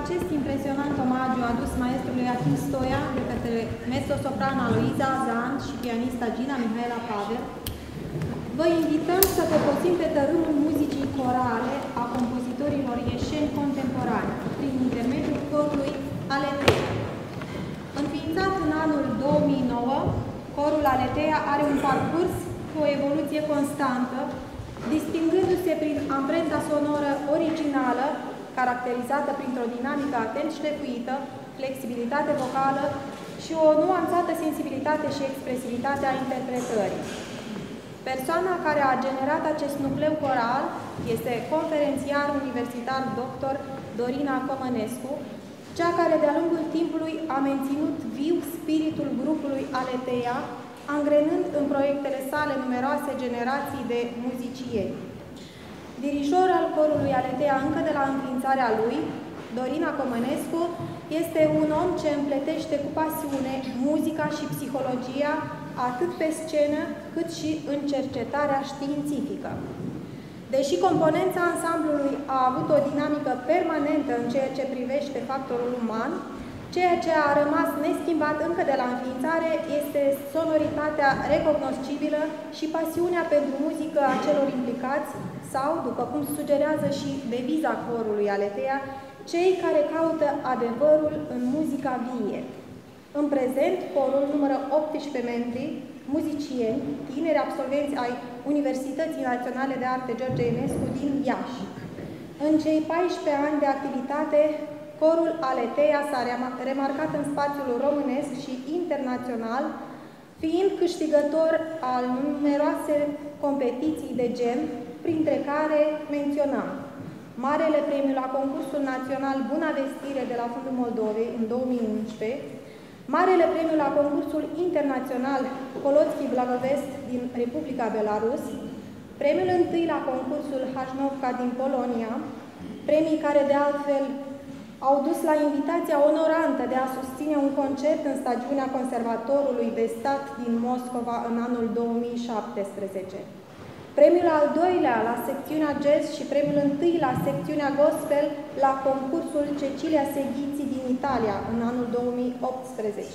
acest impresionant omagiu adus maestrului Achim Stoia de către mezzo-soprana Luiza Azan și pianista Gina Mihaela Pavel, vă invităm să folosim pe tărâmul muzicii corale a compozitorilor ieșeni contemporani, prin intermediul corului Aletea. Înființat în anul 2009, corul Aletea are un parcurs cu o evoluție constantă, distingându-se prin amprenta sonoră originală, caracterizată printr-o dinamică atent șlefuită, flexibilitate vocală și o nuanțată sensibilitate și expresivitate a interpretării. Persoana care a generat acest nucleu coral este conferențiar universitar dr. Dorina Comănescu, cea care de-a lungul timpului a menținut viu spiritul grupului Aletea, angrenând în proiectele sale numeroase generații de muzicieni. Dirijor al corului Aletea încă de la înființarea lui, Dorina Comănescu este un om ce împletește cu pasiune muzica și psihologia atât pe scenă cât și în cercetarea științifică. Deși componența ansamblului a avut o dinamică permanentă în ceea ce privește factorul uman, ceea ce a rămas neschimbat încă de la înființare este sonoritatea recognoscibilă și pasiunea pentru muzică a celor implicați sau, după cum sugerează și deviza corului Aletea, cei care caută adevărul în muzica vie. În prezent, corul numără 18 membri, muzicieni, tineri absolvenți ai Universității Naționale de Arte George Enescu din Iași. În cei 14 ani de activitate, corul Aletea s-a remarcat în spațiul românesc și internațional, fiind câștigător al numeroase competiții de gen, printre care menționăm Marele Premiu la Concursul Național Buna Vestire de la Fundul Moldovei în 2011, Marele Premiu la Concursul Internațional Polotski Blagovest din Republica Belarus, Premiul întâi la Concursul Hajnovka din Polonia, premii care de altfel au dus la invitația onorantă de a susține un concert în stagiunea Conservatorului de Stat din Moscova în anul 2017. Premiul al doilea la secțiunea jazz și premiul întâi la secțiunea gospel la concursul Cecilia Seghiții din Italia în anul 2018.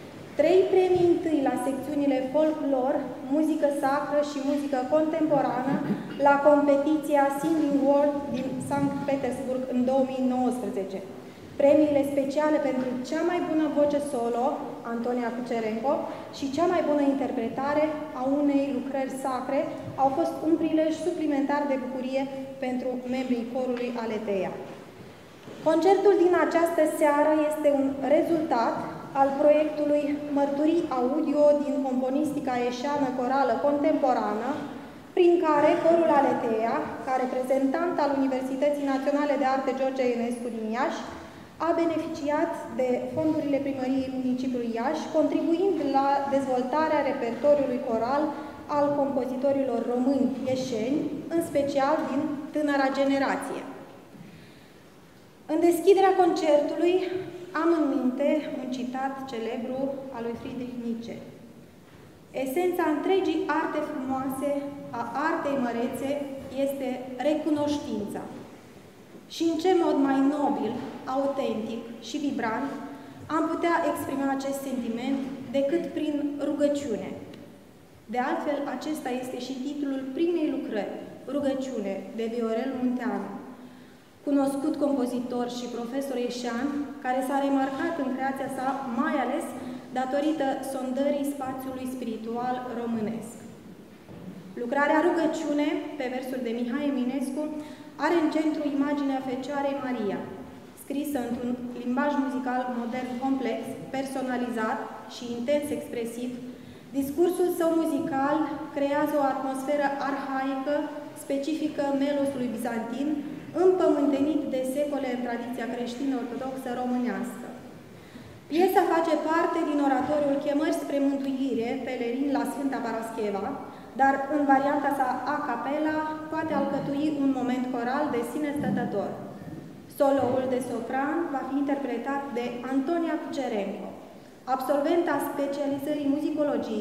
3 premii întâi la secțiunile folklore, muzică sacră și muzică contemporană la competiția Singing World din Sankt Petersburg în 2019. Premiile speciale pentru cea mai bună voce solo, Antonia Cucerenco, și cea mai bună interpretare a unei lucrări sacre au fost un prilej suplimentar de bucurie pentru membrii corului Aletea. Concertul din această seară este un rezultat al proiectului Mărturii Audio din componistica ieșeană corală contemporană, prin care corul Aletea, ca reprezentant al Universității Naționale de Arte George Enescu din Iași, a beneficiat de fondurile primăriei municipiului Iași, contribuind la dezvoltarea repertoriului coral al compozitorilor români ieșeni, în special din tânăra generație. În deschiderea concertului am în minte un citat celebru al lui Friedrich Nietzsche. Esența întregii arte frumoase, a artei mărețe, este recunoștința. Și în ce mod mai nobil, autentic și vibrant am putea exprima acest sentiment decât prin rugăciune. De altfel, acesta este și titlul primei lucrări, Rugăciune, de Viorel Munteanu, cunoscut compozitor și profesor ieșean, care s-a remarcat în creația sa, mai ales datorită sondării spațiului spiritual românesc. Lucrarea Rugăciune, pe versuri de Mihai Eminescu, are în centru imaginea Fecioarei Maria, scrisă într-un limbaj muzical modern complex, personalizat și intens expresiv. Discursul său muzical creează o atmosferă arhaică, specifică melosului bizantin, împământenit de secole în tradiția creștină-ortodoxă românească. Piesa face parte din oratoriul Chemări spre mântuire, Pelerin la Sfânta Parascheva, dar în varianta sa a cappella poate alcătui un moment coral de sine stătător. Soloul de sopran va fi interpretat de Antonia Cucerenco, absolventa specializării muzicologie,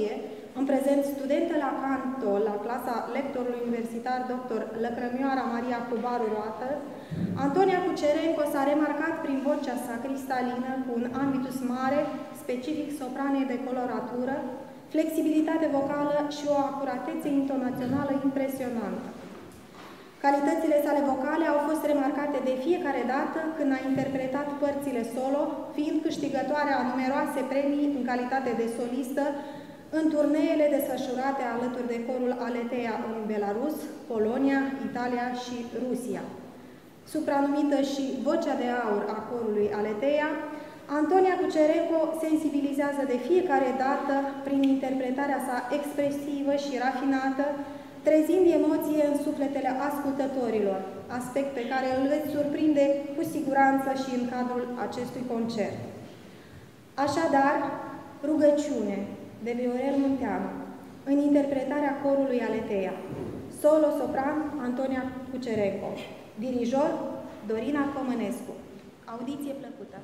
în prezent studentă la canto la clasa lectorului universitar dr. Lăcrămioara Maria Cubaru Roată, Antonia Cucerenco s-a remarcat prin vocea sa cristalină cu un ambitus mare, specific sopranei de coloratură, flexibilitate vocală și o acuratețe intonațională impresionantă. Calitățile sale vocale au fost remarcate de fiecare dată când a interpretat părțile solo, fiind câștigătoare a numeroase premii în calitate de solistă în turneele desfășurate alături de corul Aletea în Belarus, Polonia, Italia și Rusia. Supranumită și vocea de aur a corului Aletea, Antonia Cucerenco sensibilizează de fiecare dată prin interpretarea sa expresivă și rafinată, trezind emoție în sufletele ascultătorilor, aspect pe care îl veți surprinde cu siguranță și în cadrul acestui concert. Așadar, rugăciune de Viorel Munteanu, în interpretarea corului Aletea, solo-sopran Antonia Cucerenco, dirijor Dorina Comănescu. Audiție plăcută!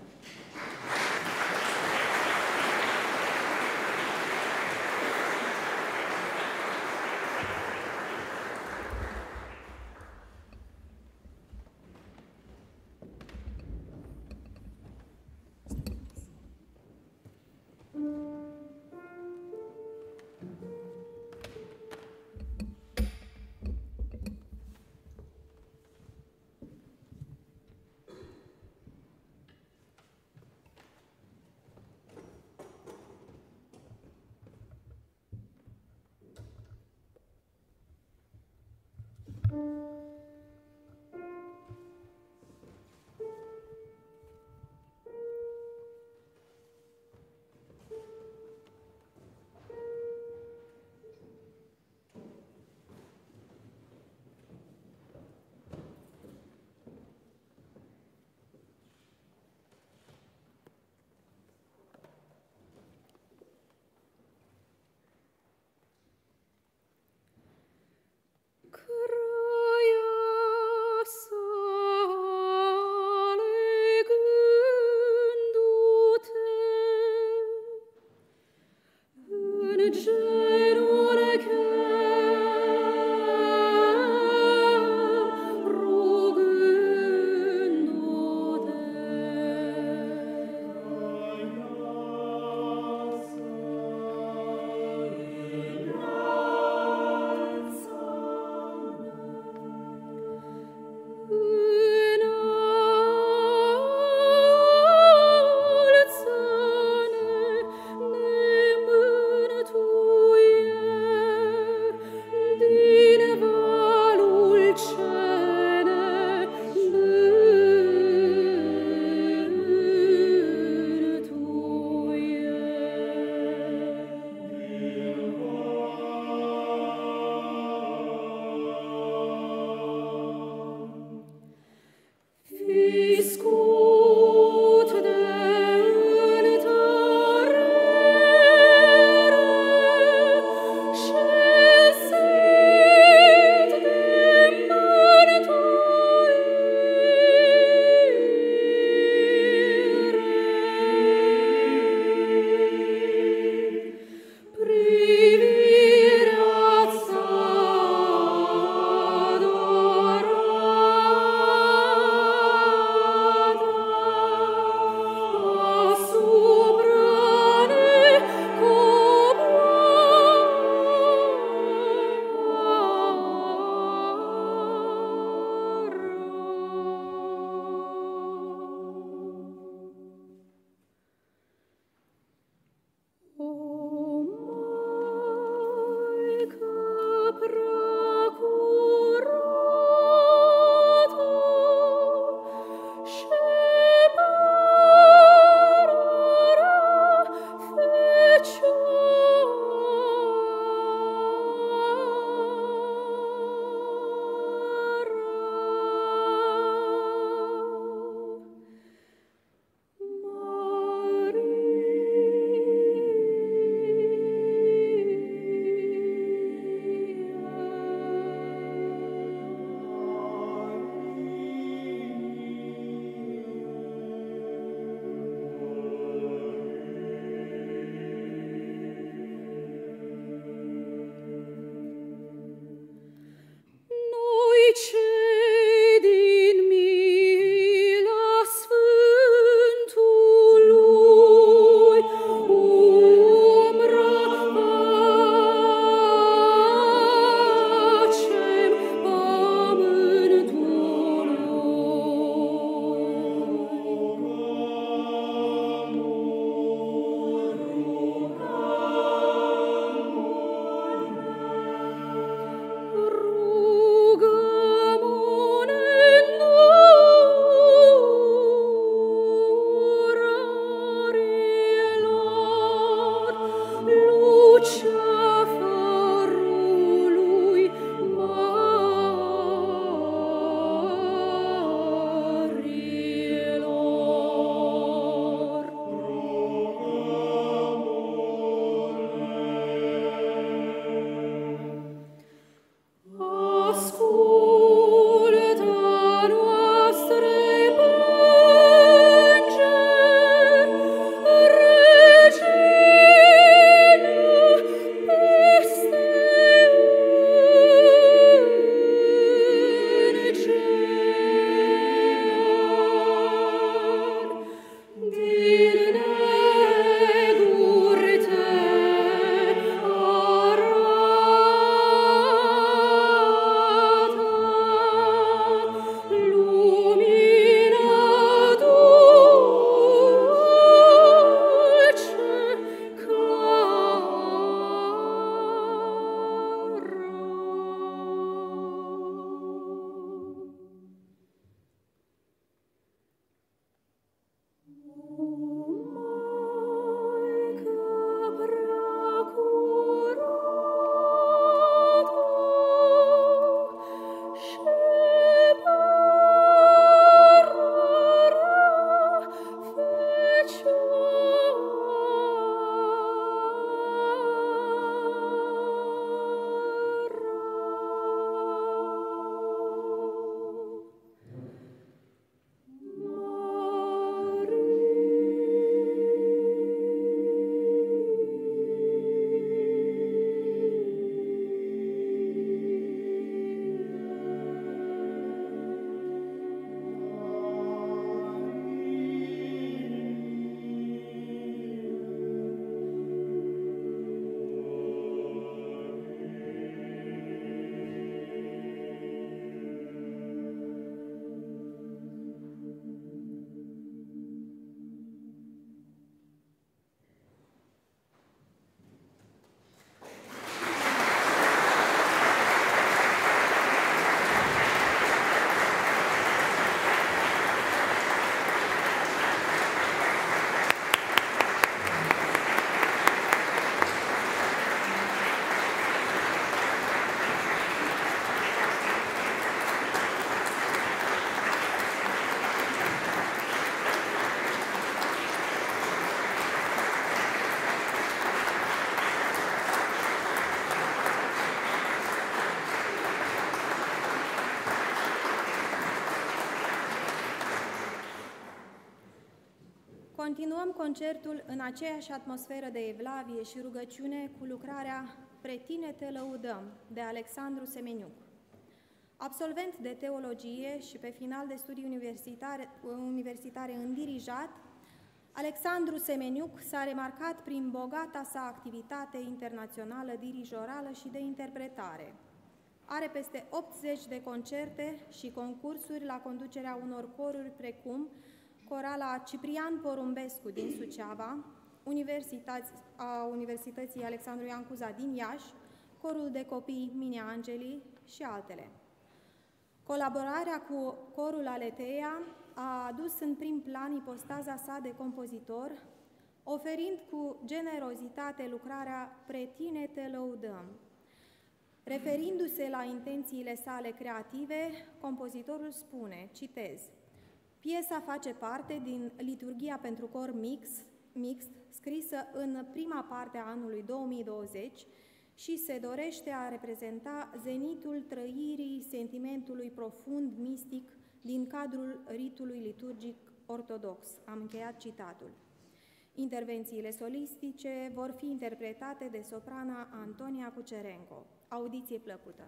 continuăm concertul în aceeași atmosferă de evlavie și rugăciune cu lucrarea Pre tine te lăudăm, de Alexandru Semeniuc. Absolvent de teologie și pe final de studii universitare în dirijat, Alexandru Semeniuc s-a remarcat prin bogata sa activitate internațională dirijorală și de interpretare. Are peste 80 de concerte și concursuri la conducerea unor coruri precum Corala Ciprian Porumbescu din Suceava, Universității Alexandru Ioan Cuza din Iași, Corul de Copii Mine Angeli și altele. Colaborarea cu corul Aleteia a adus în prim plan ipostaza sa de compozitor, oferind cu generozitate lucrarea Pre tine te lăudăm. Referindu-se la intențiile sale creative, compozitorul spune, citez, piesa face parte din liturghia pentru cor mixt, scrisă în prima parte a anului 2020 și se dorește a reprezenta zenitul trăirii sentimentului profund mistic din cadrul ritului liturgic ortodox. Am încheiat citatul. Intervențiile solistice vor fi interpretate de soprana Antonia Cucerenco. Audiție plăcută!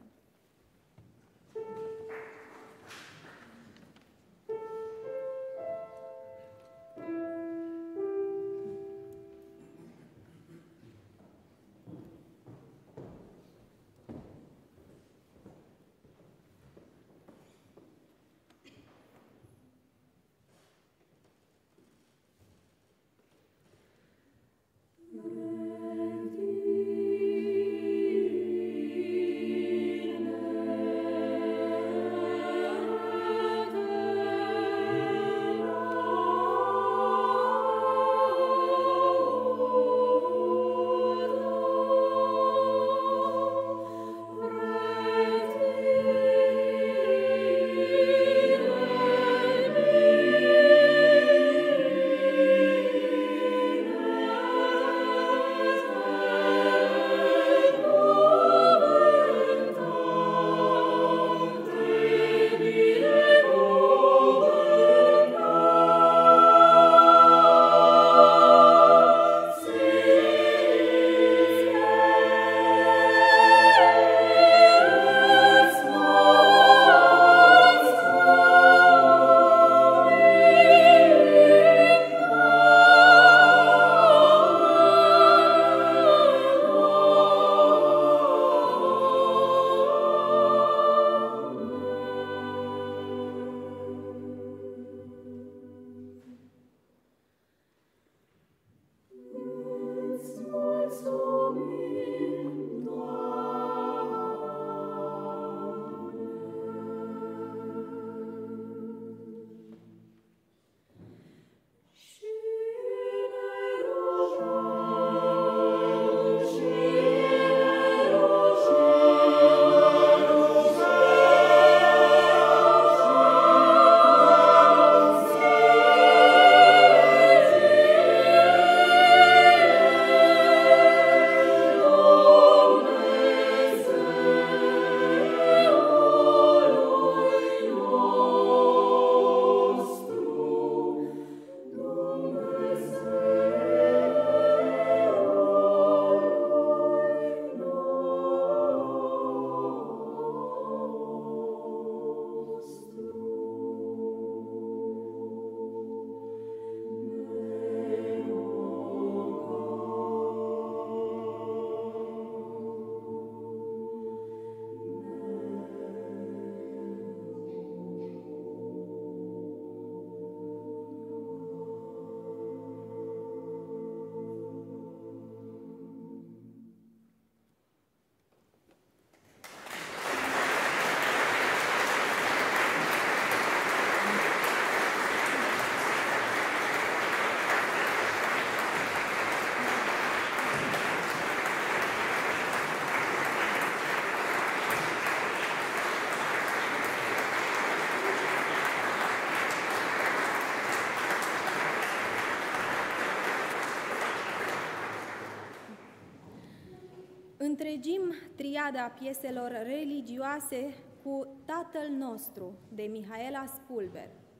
Întregim triada pieselor religioase cu Tatăl nostru, de Mihaela Spulber,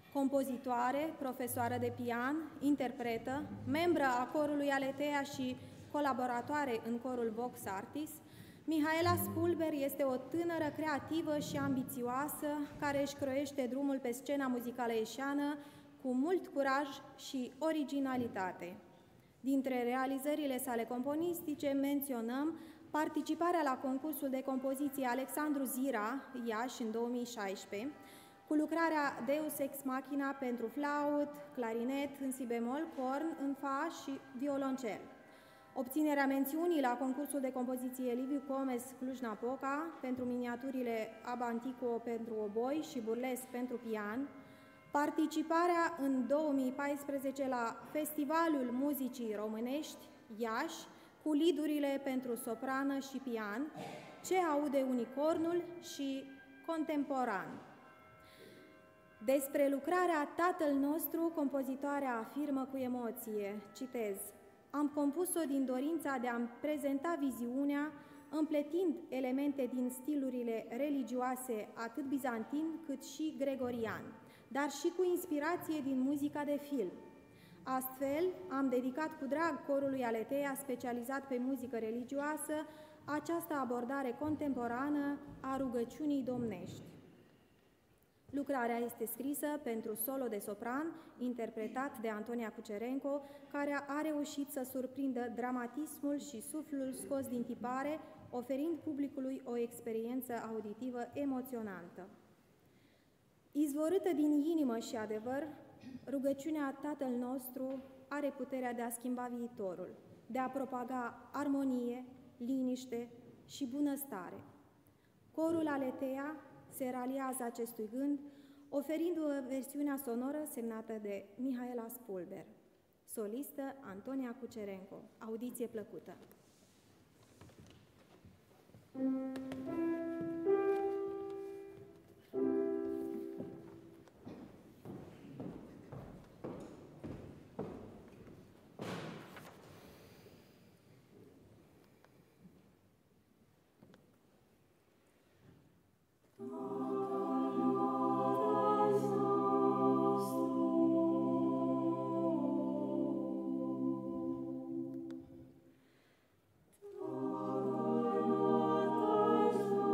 Compozitoare, profesoară de pian, interpretă, membră a corului Aletea și colaboratoare în corul Vox Artis, Mihaela Spulber este o tânără creativă și ambițioasă care își croiește drumul pe scena muzicală ieșeană cu mult curaj și originalitate. Dintre realizările sale componistice menționăm participarea la concursul de compoziție Alexandru Zira, Iași, în 2016, cu lucrarea Deus Ex Machina pentru flaut, clarinet în si bemol, corn în fa și violoncel. Obținerea mențiunii la concursul de compoziție Liviu Comes Cluj-Napoca pentru miniaturile Ab Antico pentru oboi și burlesc pentru pian, participarea în 2014 la Festivalul Muzicii Românești Iași cu lidurile pentru soprană și pian, Ce aude unicornul și Contemporan. Despre lucrarea Tatăl nostru, compozitoarea afirmă cu emoție, citez: am compus-o din dorința de a-mi prezenta viziunea, împletind elemente din stilurile religioase atât bizantin cât și gregorian, dar și cu inspirație din muzica de film. Astfel, am dedicat cu drag corului Aletea, specializat pe muzică religioasă, această abordare contemporană a rugăciunii domnești. Lucrarea este scrisă pentru solo de sopran, interpretat de Antonia Cucerenco, care a reușit să surprindă dramatismul și suflul scos din tipare, oferind publicului o experiență auditivă emoționantă. Izvorâtă din inimă și adevăr, rugăciunea Tatăl nostru are puterea de a schimba viitorul, de a propaga armonie, liniște și bunăstare. Corul Aletea se raliază acestui gând, oferind o versiune sonoră semnată de Mihaela Spulber. Solistă Antonia Cucerenco. Audiție plăcută! Oh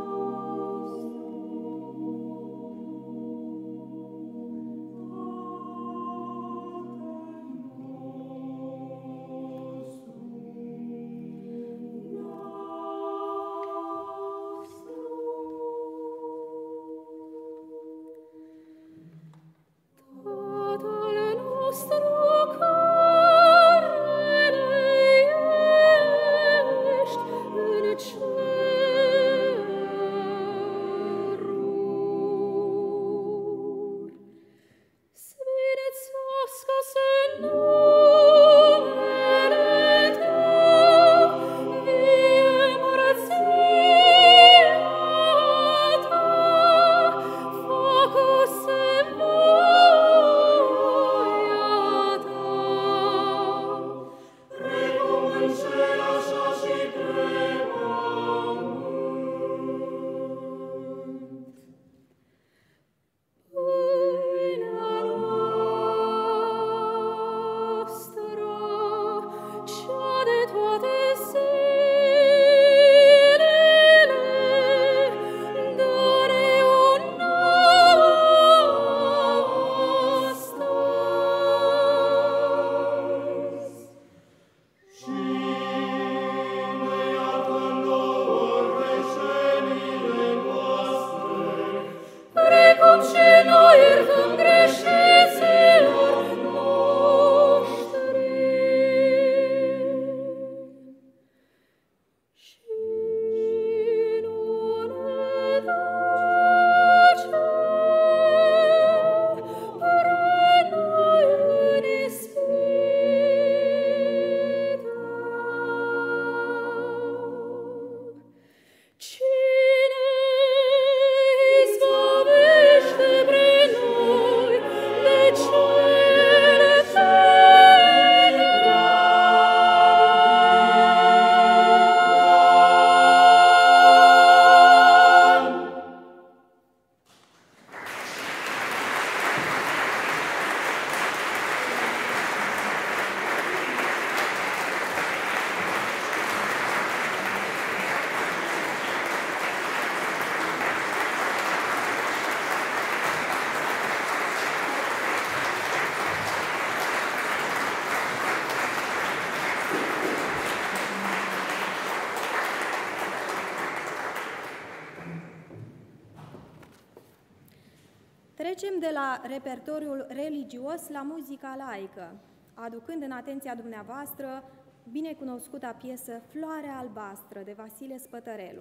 Trecem de la repertoriul religios la muzica laică, aducând în atenția dumneavoastră binecunoscuta piesă Floarea albastră de Vasile Spătărelu.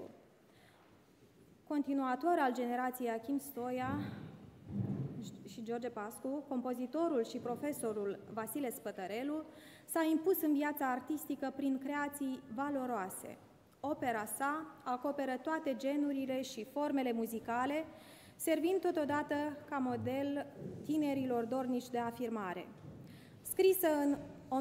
Continuator al generației Achim Stoia și George Pascu, compozitorul și profesorul Vasile Spătărelu s-a impus în viața artistică prin creații valoroase. Opera sa acoperă toate genurile și formele muzicale, servind totodată ca model tinerilor dornici de afirmare. Scrisă în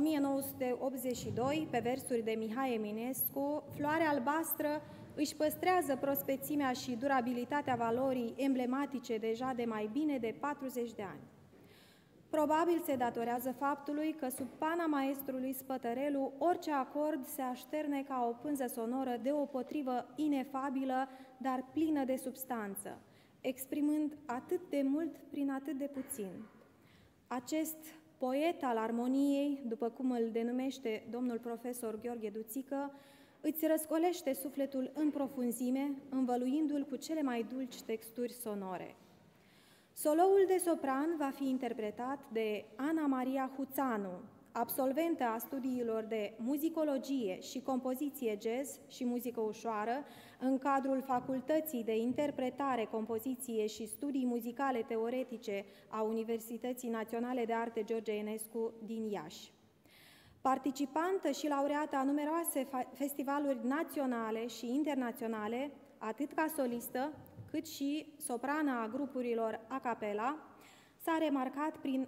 1982, pe versuri de Mihai Eminescu, Floarea albastră își păstrează prospețimea și durabilitatea valorii emblematice deja de mai bine de 40 de ani. Probabil se datorează faptului că sub pana maestrului Spătărelu orice acord se așterne ca o pânză sonoră deopotrivă inefabilă, dar plină de substanță, exprimând atât de mult prin atât de puțin. Acest poet al armoniei, după cum îl denumește domnul profesor Gheorghe Duțică, îți răscolește sufletul în profunzime, învăluindu-l cu cele mai dulci texturi sonore. Soloul de sopran va fi interpretat de Ana Maria Huțanu, absolventă a studiilor de muzicologie și compoziție jazz și muzică ușoară în cadrul Facultății de Interpretare, Compoziție și Studii Muzicale Teoretice a Universității Naționale de Arte George Enescu din Iași. Participantă și laureată a numeroase festivaluri naționale și internaționale, atât ca solistă, cât și soprană a grupurilor a capella, s-a remarcat prin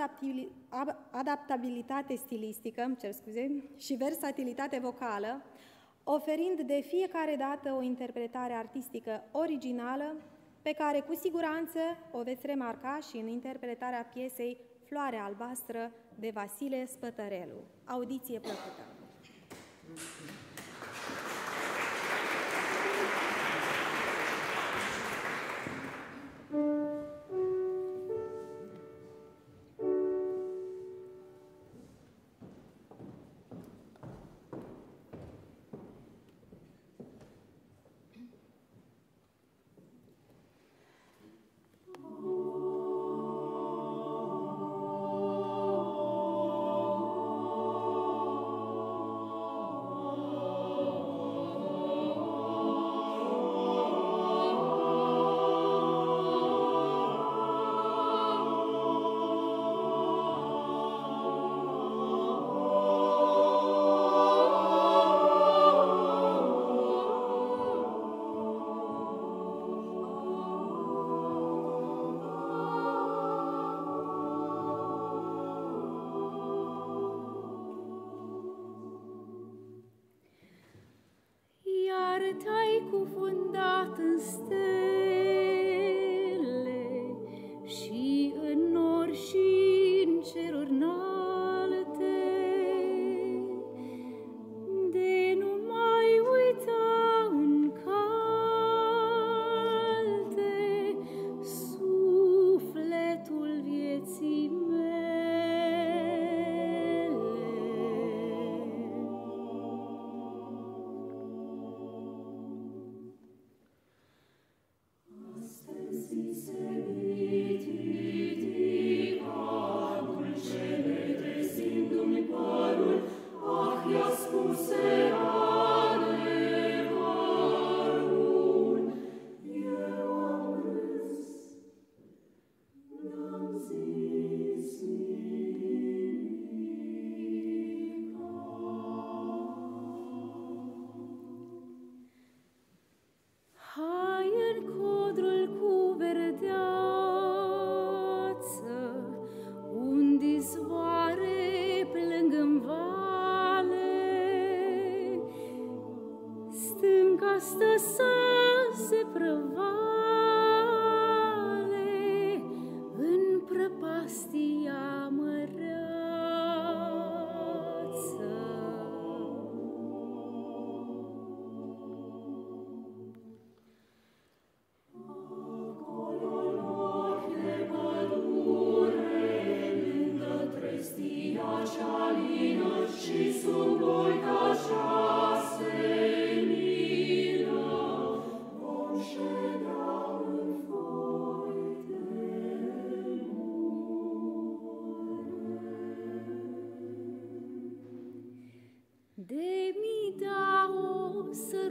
adaptabilitate stilistică, și versatilitate vocală, oferind de fiecare dată o interpretare artistică originală, pe care cu siguranță o veți remarca și în interpretarea piesei Floarea albastră de Vasile Spătărelu. Audiție plăcută! Te-ai cufundat în stele și în nori și în ceruri înalte, de nu mai uita în calte sufletul vieții mele. Stă să se prăvale în prăpastia măreață. Acolo în ochi de pădure, lângă trestia cea lină și sub loica cea senină, vom ședea mi da o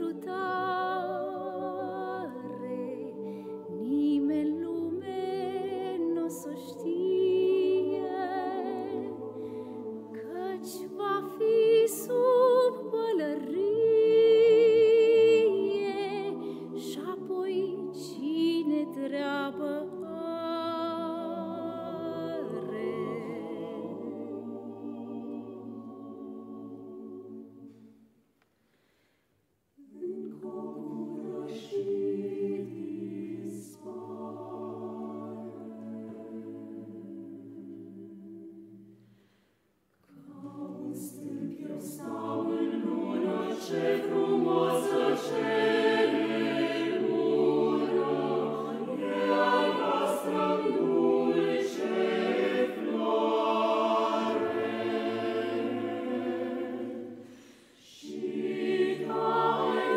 sărutare, nimeni în lume n-o să știe, căci va fi sub pălărie și apoi cine treabă are. Încogură și dispare, ca un stâlp eu stau în lună, ce frumoasă ceremură, e al voastră dulce floare. Și tai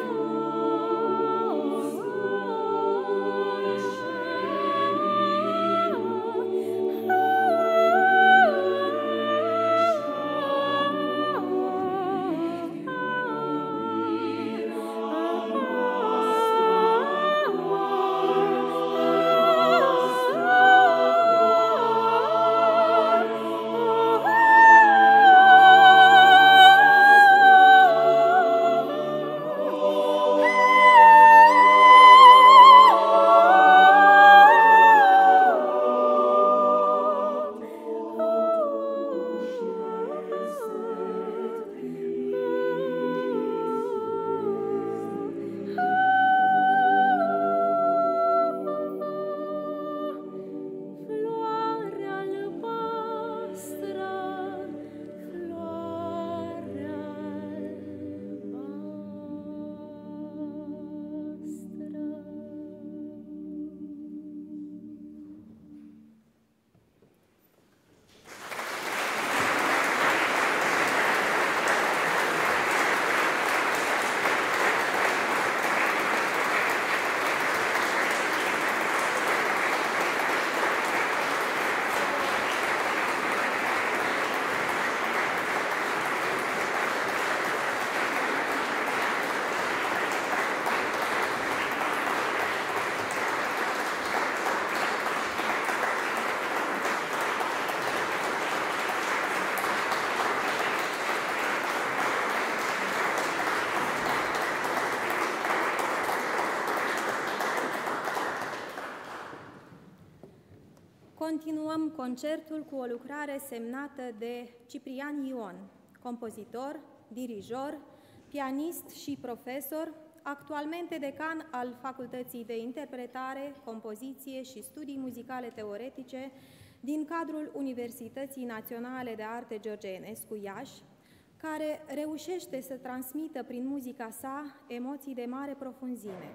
dulce floarea albastră, floarea Continuăm concertul cu o lucrare semnată de Ciprian Ion, compozitor, dirijor, pianist și profesor, actualmente decan al Facultății de Interpretare, Compoziție și Studii Muzicale Teoretice din cadrul Universității Naționale de Arte George Enescu Iași, care reușește să transmită prin muzica sa emoții de mare profunzime.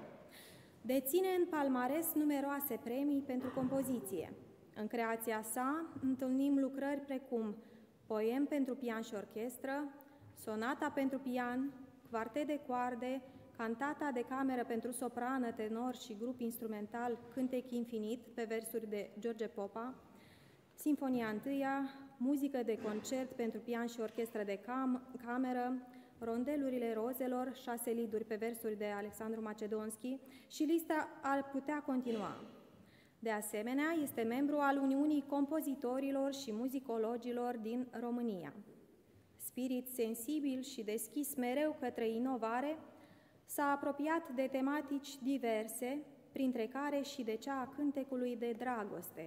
Deține în palmares numeroase premii pentru compoziție. În creația sa întâlnim lucrări precum Poem pentru pian și orchestră, Sonata pentru pian, Quartet de coarde, Cantata de cameră pentru soprană, tenor și grup instrumental Cântec infinit pe versuri de George Popa, Sinfonia I, muzică de concert pentru pian și orchestră de cameră, Rondelurile rozelor, 6 liduri pe versuri de Alexandru Macedonski și lista ar putea continua. De asemenea, este membru al Uniunii Compozitorilor și Muzicologilor din România. Spirit sensibil și deschis mereu către inovare, s-a apropiat de tematici diverse, printre care și de cea a cântecului de dragoste.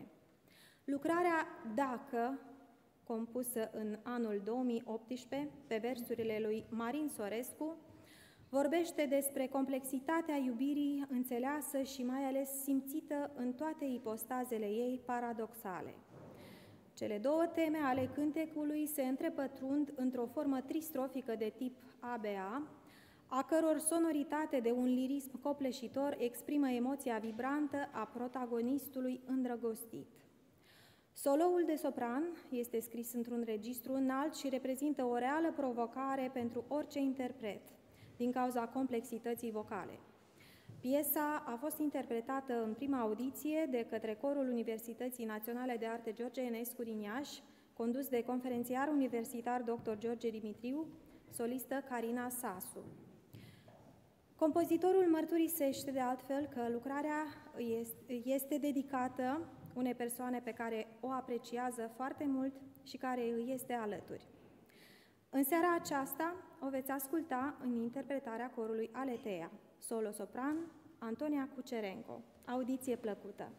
Lucrarea Dacă, compusă în anul 2018 pe versurile lui Marin Sorescu, vorbește despre complexitatea iubirii înțeleasă și mai ales simțită în toate ipostazele ei paradoxale. Cele două teme ale cântecului se întrepătrund într-o formă tristrofică de tip ABA, a căror sonoritate de un lirism copleșitor exprimă emoția vibrantă a protagonistului îndrăgostit. Soloul de sopran este scris într-un registru înalt și reprezintă o reală provocare pentru orice interpret, din cauza complexității vocale. Piesa a fost interpretată în prima audiție de către Corul Universității Naționale de Arte George Enescu din Iași, condus de conferențiar universitar dr. George Dimitriu, solistă Carina Sasu. Compozitorul mărturisește de altfel că lucrarea este dedicată unei persoane pe care o apreciază foarte mult și care îi este alături. În seara aceasta o veți asculta în interpretarea corului Aletea, solo-sopran Antonia Cucerenco. Audiție plăcută!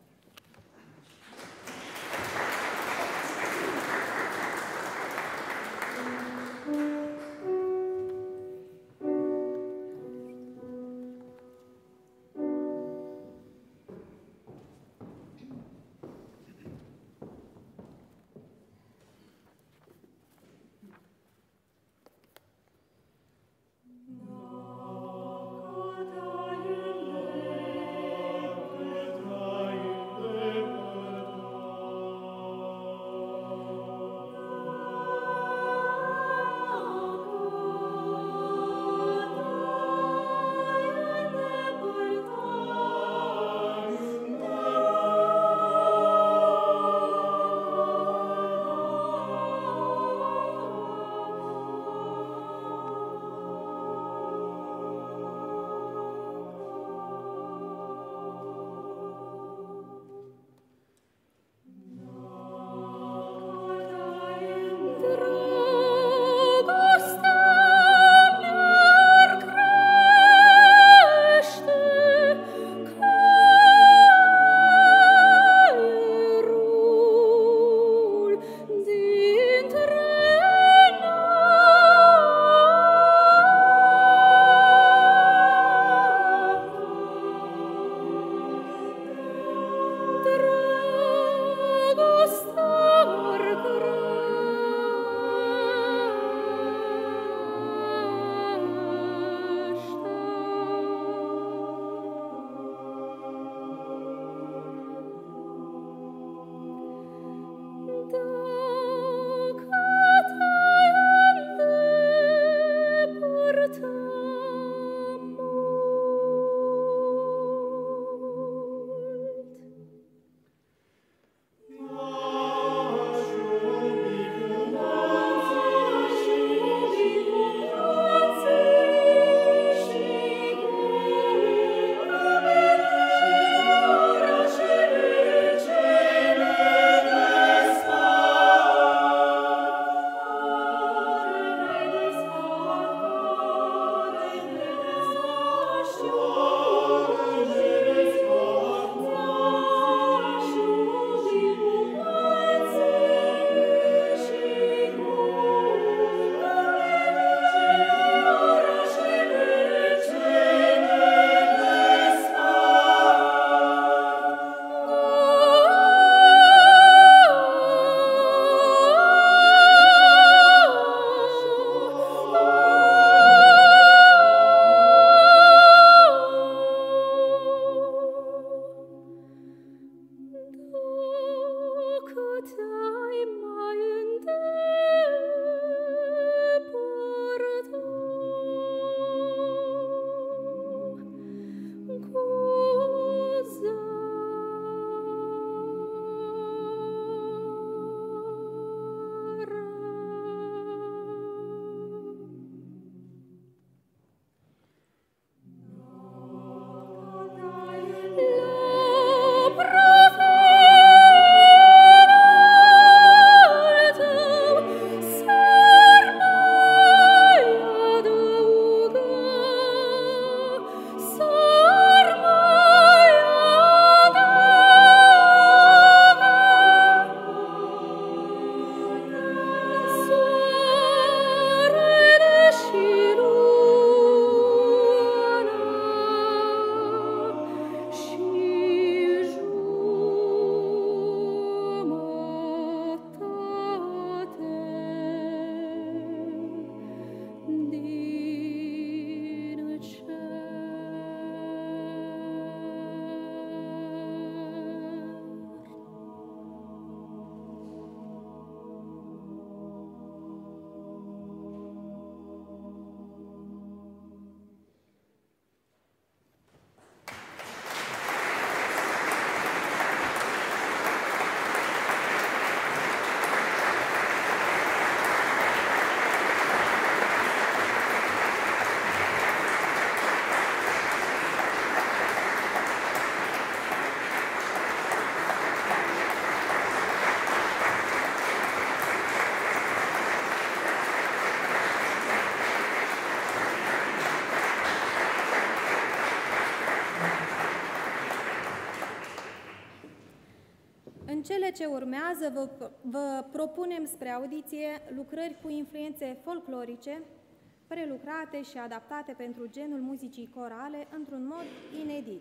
cele ce urmează vă propunem spre audiție lucrări cu influențe folclorice, prelucrate și adaptate pentru genul muzicii corale într-un mod inedit.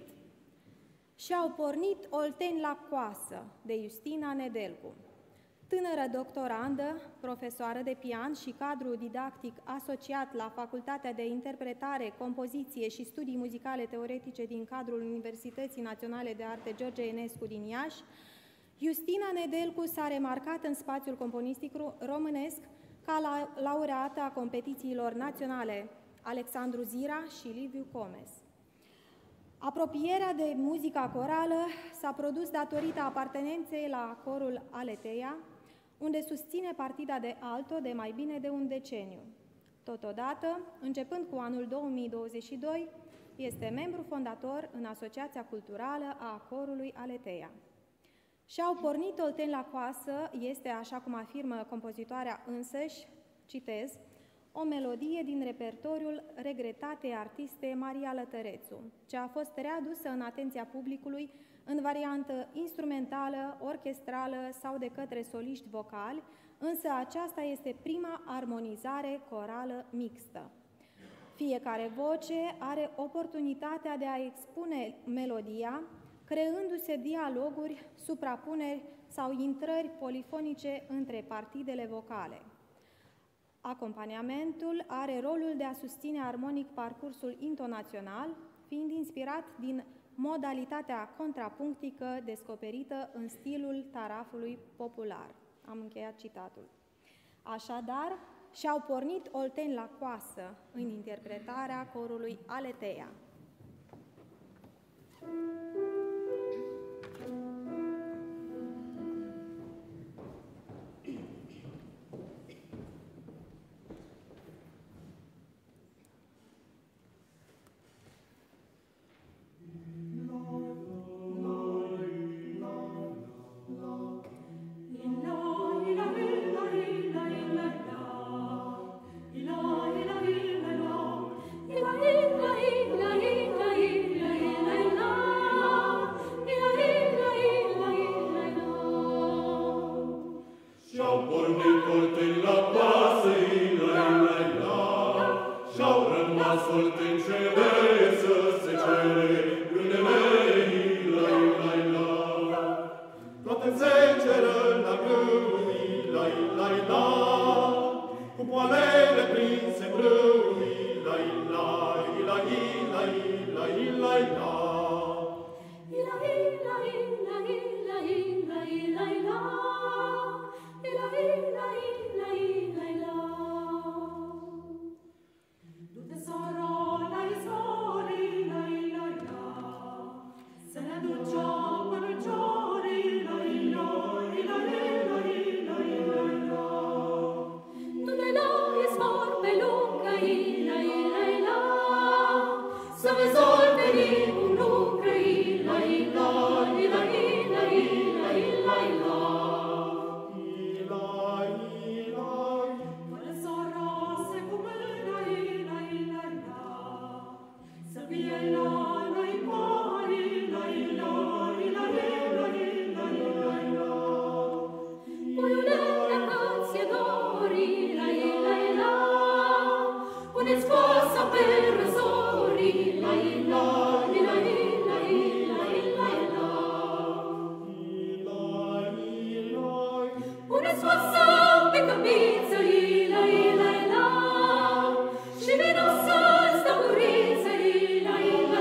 Și-au pornit olteni la coasă, de Justina Nedelcu. Tânără doctorandă, profesoară de pian și cadru didactic asociat la Facultatea de Interpretare, Compoziție și Studii Muzicale Teoretice din cadrul Universității Naționale de Arte George Enescu din Iași, Justina Nedelcu s-a remarcat în spațiul componistic românesc ca laureată a competițiilor naționale Alexandru Zira și Liviu Comes. Apropierea de muzica corală s-a produs datorită apartenenței la corul Aleteia, unde susține partida de alto de mai bine de un deceniu. Totodată, începând cu anul 2022, este membru fondator în Asociația Culturală a Corului Aleteia. Și-au pornit olteni la coasă este, așa cum afirmă compozitoarea însăși, citez, o melodie din repertoriul regretatei artiste Maria Lătărețu, ce a fost readusă în atenția publicului în variantă instrumentală, orchestrală sau de către soliști vocali, însă aceasta este prima armonizare corală mixtă. Fiecare voce are oportunitatea de a expune melodia, creându-se dialoguri, suprapuneri sau intrări polifonice între partidele vocale. Acompaniamentul are rolul de a susține armonic parcursul intonațional, fiind inspirat din modalitatea contrapunctică descoperită în stilul tarafului popular. Am încheiat citatul. Așadar, și-au pornit olteni la coasă în interpretarea corului Aleteia. Și vino să stăpâriță,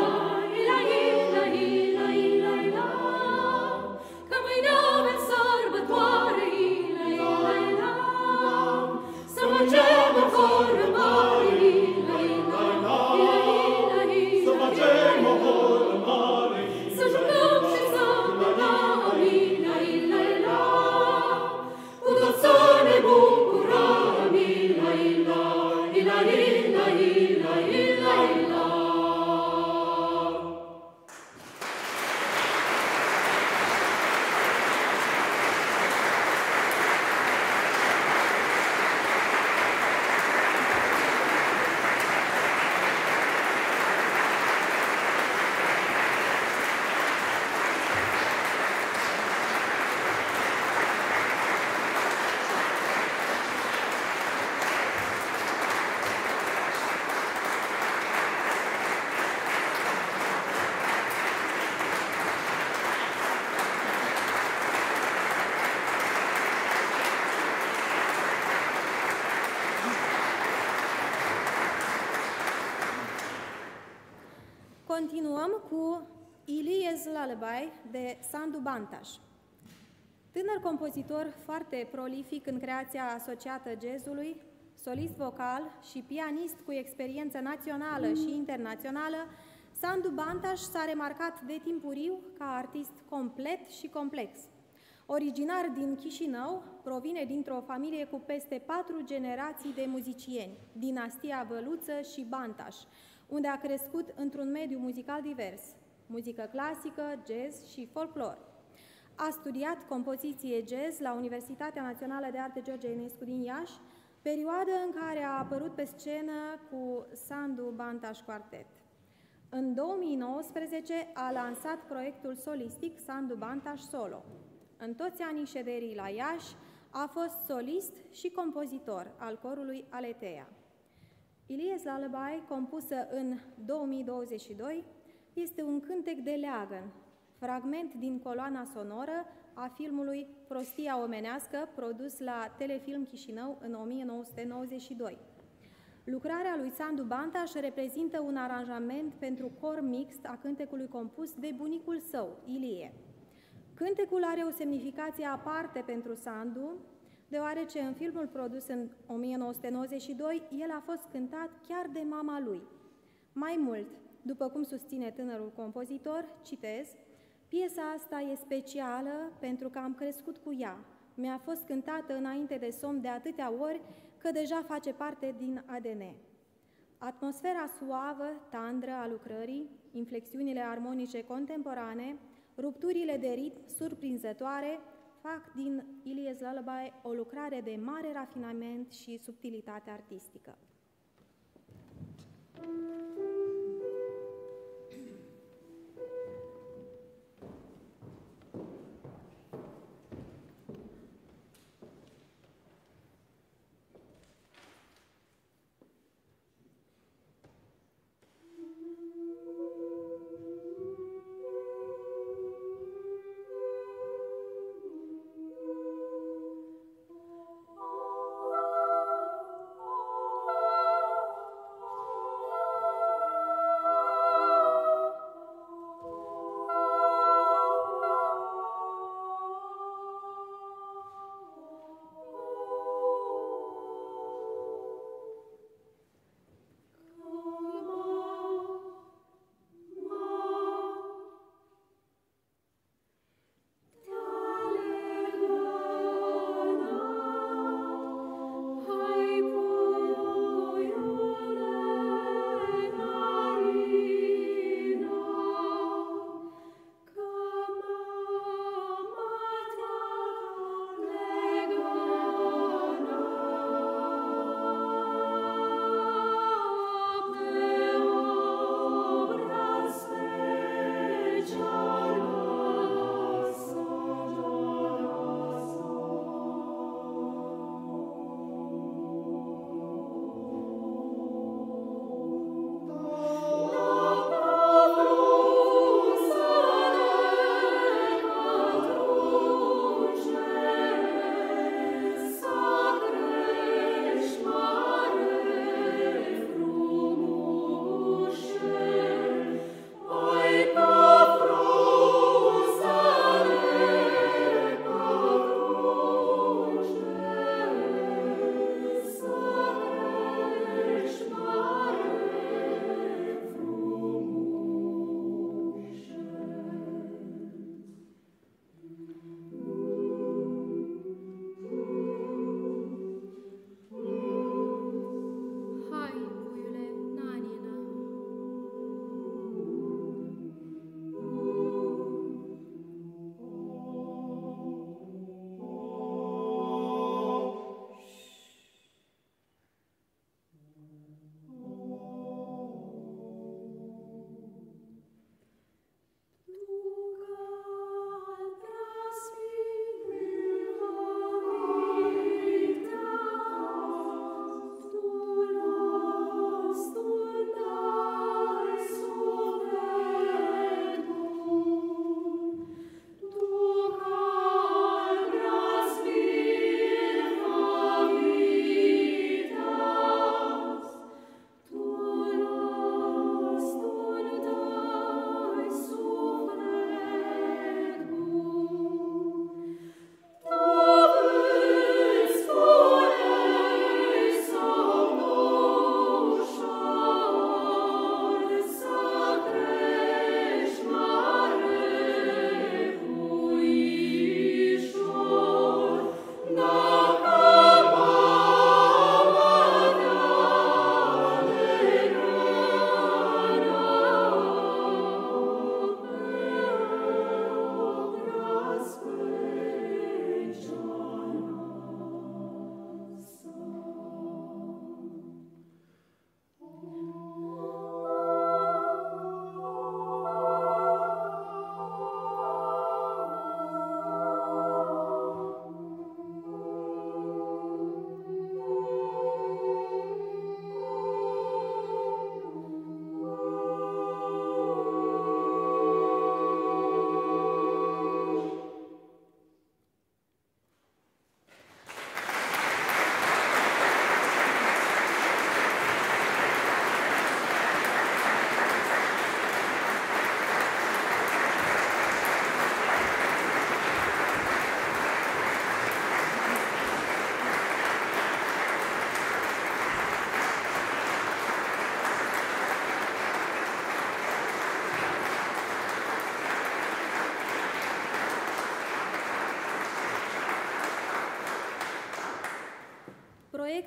Continuăm cu Ilies Lullaby de Sandu Bantaș. Tânăr compozitor foarte prolific în creația asociată jazzului, solist vocal și pianist cu experiență națională și internațională, Sandu Bantaș s-a remarcat de timpuriu ca artist complet și complex. Originar din Chișinău, provine dintr-o familie cu peste 4 generații de muzicieni, dinastia Văluță și Bantaș, unde a crescut într-un mediu muzical divers, muzică clasică, jazz și folclor. A studiat compoziție jazz la Universitatea Națională de Arte George Enescu din Iași, perioadă în care a apărut pe scenă cu Sandu Bantaș Quartet. În 2019 a lansat proiectul solistic Sandu Bantaș Solo. În toți anii șederii la Iași a fost solist și compozitor al corului Aletea. Ilies Lullaby, compusă în 2022, este un cântec de leagăn, fragment din coloana sonoră a filmului Prostia omenească, produs la Telefilm Chișinău în 1992. Lucrarea lui Sandu Bantaș reprezintă un aranjament pentru cor mixt a cântecului compus de bunicul său, Ilie. Cântecul are o semnificație aparte pentru Sandu, deoarece în filmul produs în 1992, el a fost cântat chiar de mama lui. Mai mult, după cum susține tânărul compozitor, citez, piesa asta e specială pentru că am crescut cu ea. Mi-a fost cântată înainte de somn de atâtea ori că deja face parte din ADN. Atmosfera suavă, tandră a lucrării, inflexiunile armonice contemporane, rupturile de ritm surprinzătoare fac din Ilies Lullaby o lucrare de mare rafinament și subtilitate artistică.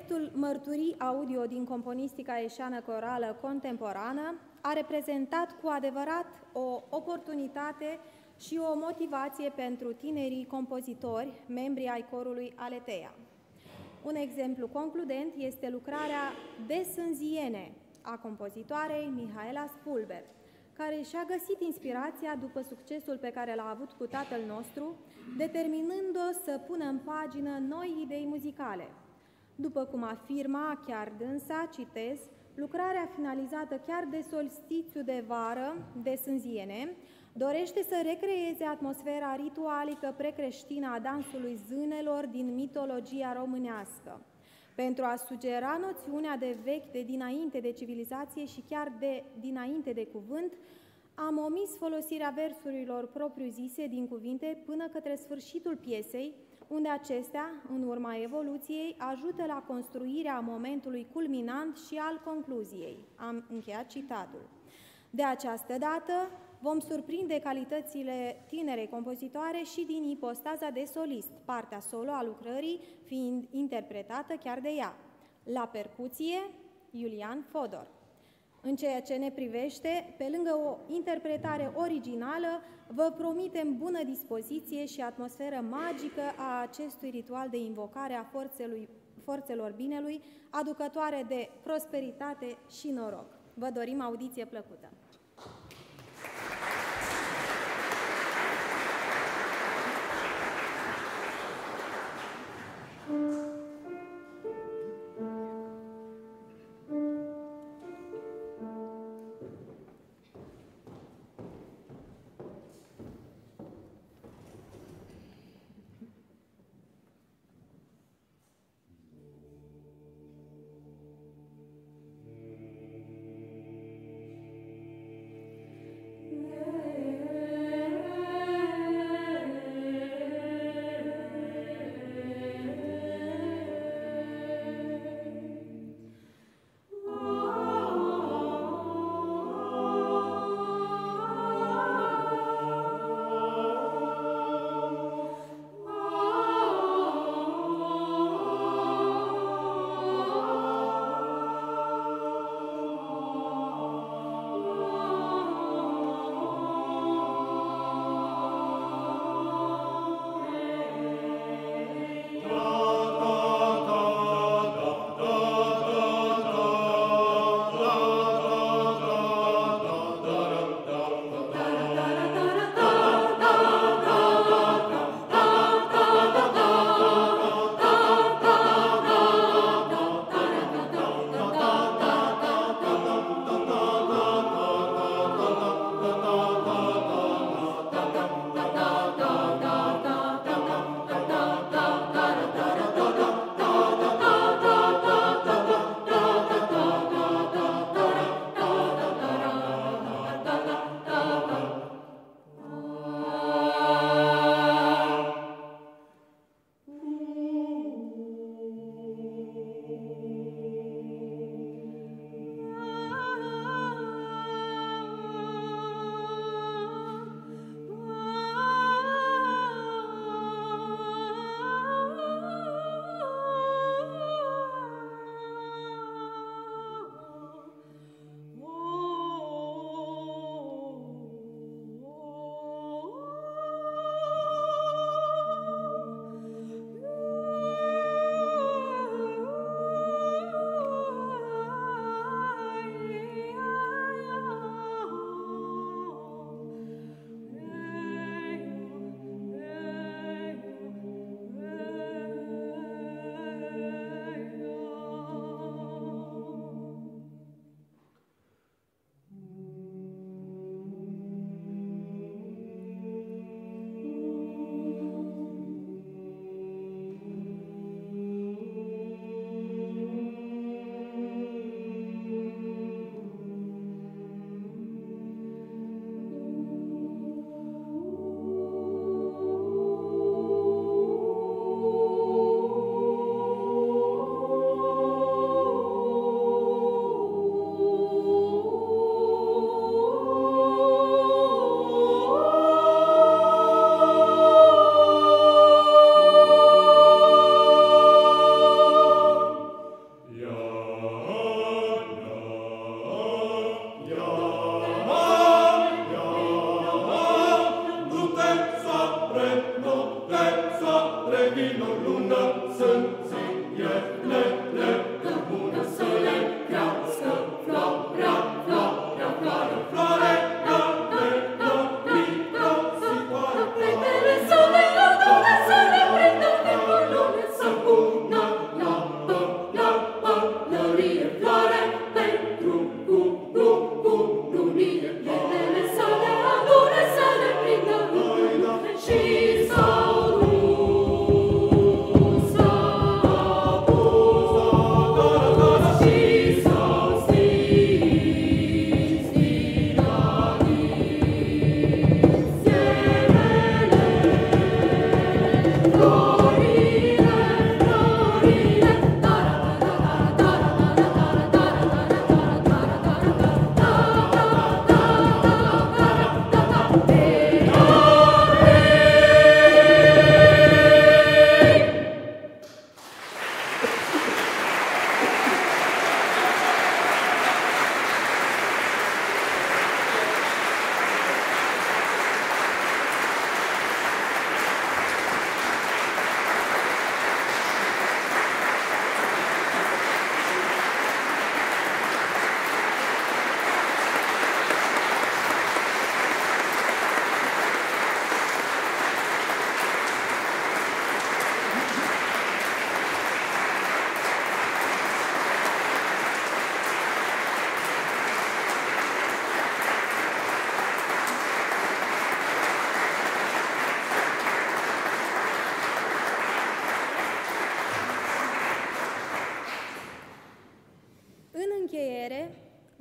proiectul Mărturii audio din componistica eșeană corală contemporană a reprezentat cu adevărat o oportunitate și o motivație pentru tinerii compozitori, membri ai corului Aleteia. Un exemplu concludent este lucrarea De Sânziene a compozitoarei Mihaela Spulber, care și-a găsit inspirația după succesul pe care l-a avut cu Tatăl Nostru, determinând-o să pună în pagină noi idei muzicale. După cum afirma chiar dânsa, citez, lucrarea finalizată chiar de solstițiu de vară de Sânziene dorește să recreeze atmosfera ritualică precreștină a dansului zânelor din mitologia românească, pentru a sugera noțiunea de vechi, de dinainte de civilizație și chiar de dinainte de cuvânt, am omis folosirea versurilor propriu-zise din cuvinte până către sfârșitul piesei, unde acestea, în urma evoluției, ajută la construirea momentului culminant și al concluziei. Am încheiat citatul. De această dată vom surprinde calitățile tinerei compozitoare și din ipostaza de solist, partea solo a lucrării fiind interpretată chiar de ea. La percuție, Iulian Fodor. În ceea ce ne privește, pe lângă o interpretare originală, vă promitem bună dispoziție și atmosferă magică a acestui ritual de invocare a forțelor binelui, aducătoare de prosperitate și noroc. Vă dorim audiție plăcută!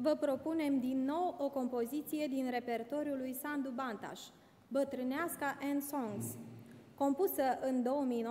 vă propunem din nou o compoziție din repertoriul lui Sandu Bantaș, Bătrâneasca and Songs. Compusă în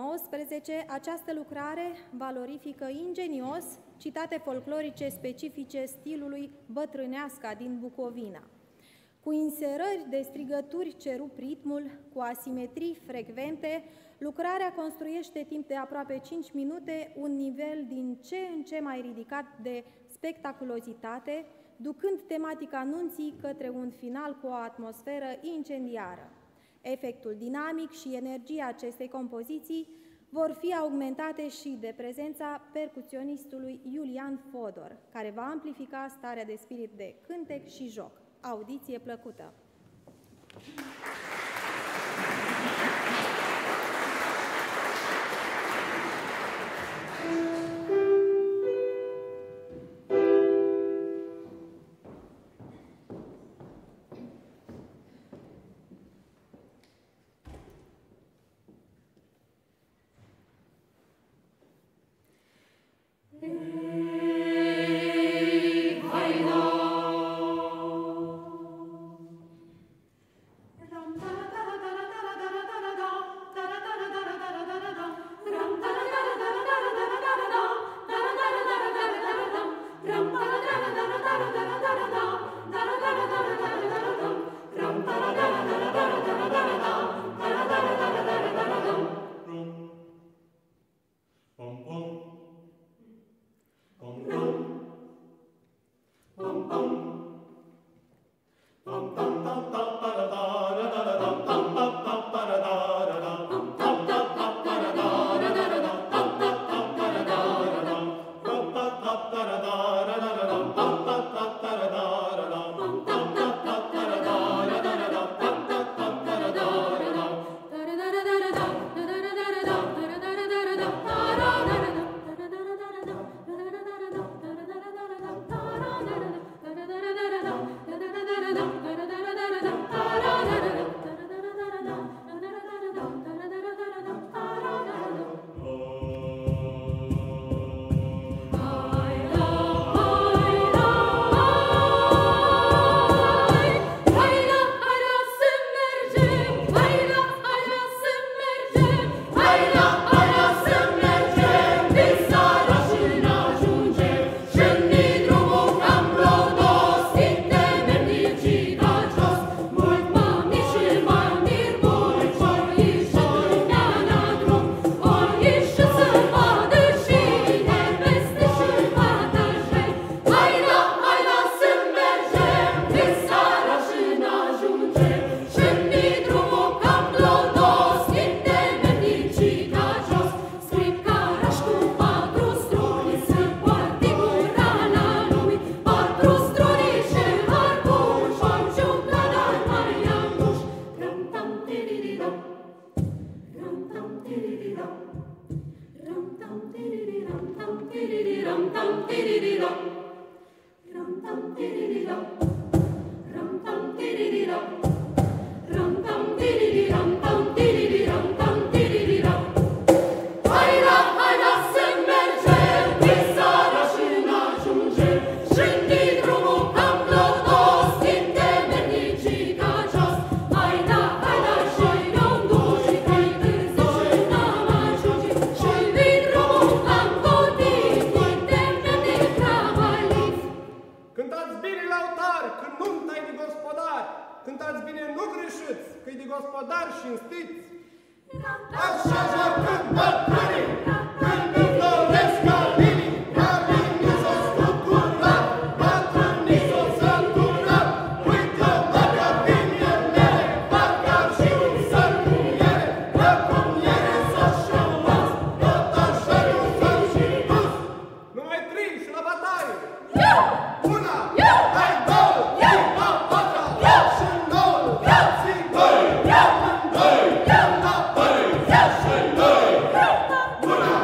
2019, această lucrare valorifică ingenios citate folclorice specifice stilului bătrâneasca din Bucovina. Cu inserări de strigături ce rup ritmul, cu asimetrii frecvente, lucrarea construiește timp de aproape 5 minute un nivel din ce în ce mai ridicat de spectaculozitate, ducând tematica nunții către un final cu o atmosferă incendiară. Efectul dinamic și energia acestei compoziții vor fi augmentate și de prezența percuționistului Iulian Fodor, care va amplifica starea de spirit de cântec și joc. Audiție plăcută! Una!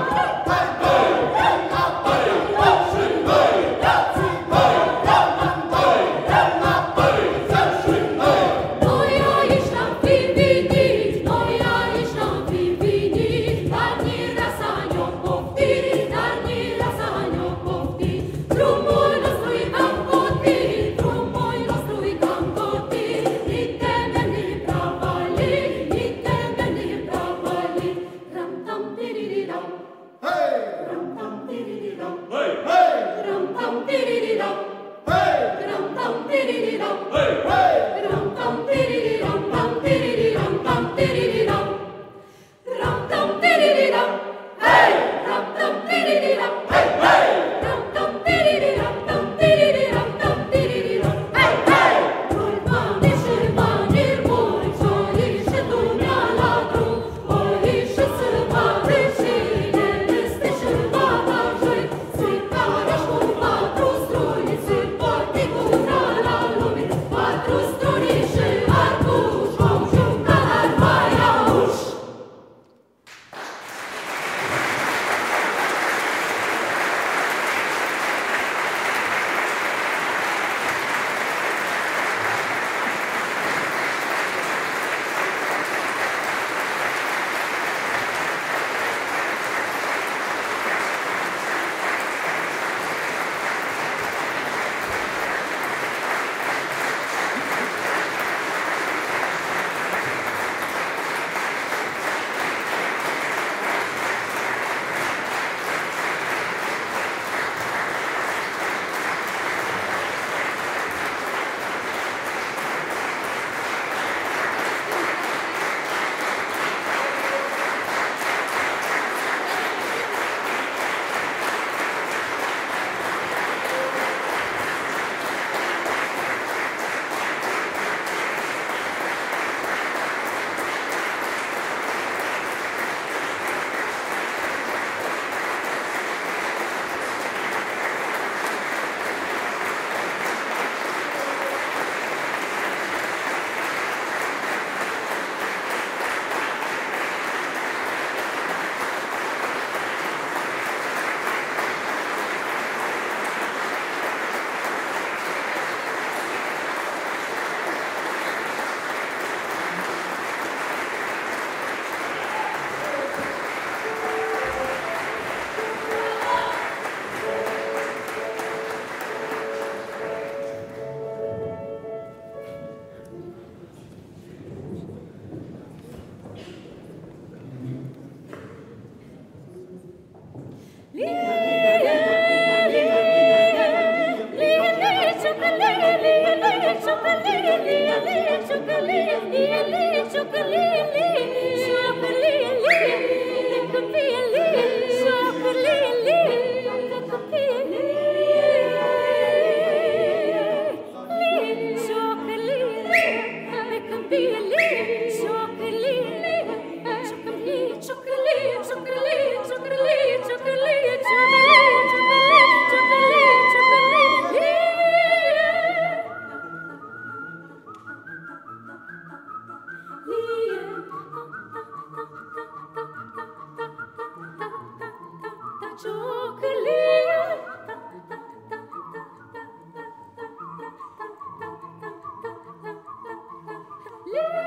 Yeah.